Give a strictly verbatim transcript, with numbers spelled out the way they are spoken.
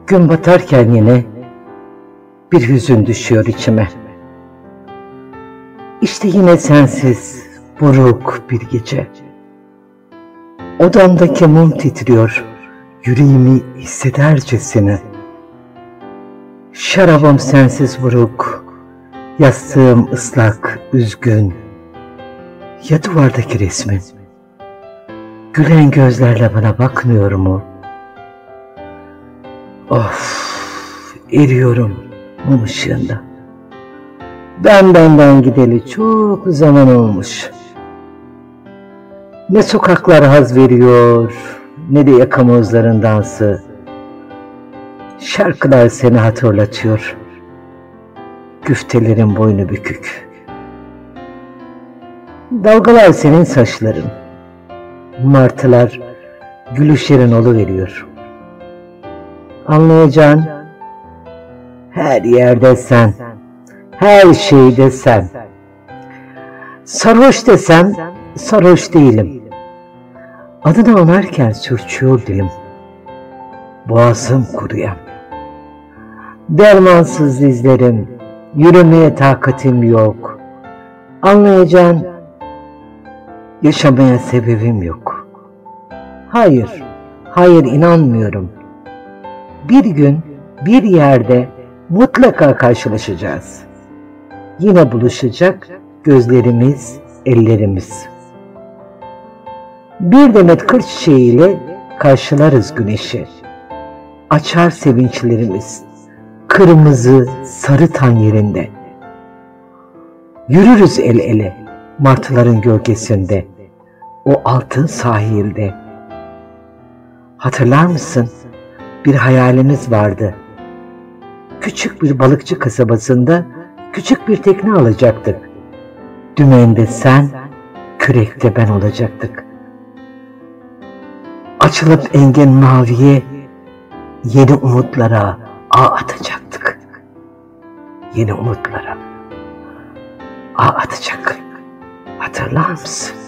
Gün batarken yine bir hüzün düşüyor içime. İşte yine sensiz buruk bir gece. Odamdaki mum titriyor, yüreğimi hissedercesine. Şarabım sensiz buruk, yastığım ıslak, üzgün. Ya duvardaki resmin? Gülen gözlerle bana bakmıyor mu? Of, eriyorum mum ışığında. Ben benden gideli çok zaman olmuş. Ne sokaklar haz veriyor, ne de yakamozların dansı. Şarkılar seni hatırlatıyor. Güftelerin boynu bükük. Dalgalar senin saçların. Martılar gülüşlerin oluveriyor. Anlayacağın, her yerde sen, her şeyde sen. Sarhoş desem, sarhoş değilim. Adını anarken sürçüyor dilim. Boğazım kuruyan. Dermansız dizlerim, yürümeye takatim yok. Anlayacağın, yaşamaya sebebim yok. Hayır, hayır inanmıyorum. Bir gün, bir yerde mutlaka karşılaşacağız. Yine buluşacak gözlerimiz, ellerimiz. Bir demet kır çiçeğiyle karşılarız güneşi. Açar sevinçlerimiz, kırmızı, sarı tan yerinde. Yürürüz el ele, martıların gölgesinde, o altın sahilde. Hatırlar mısın? Bir hayalimiz vardı. Küçük bir balıkçı kasabasında küçük bir tekne alacaktık. Dümende sen, kürekte ben olacaktık. Açılıp engin maviye, yeni umutlara ağ atacaktık. Yeni umutlara ağ atacak. Hatırlar mısın?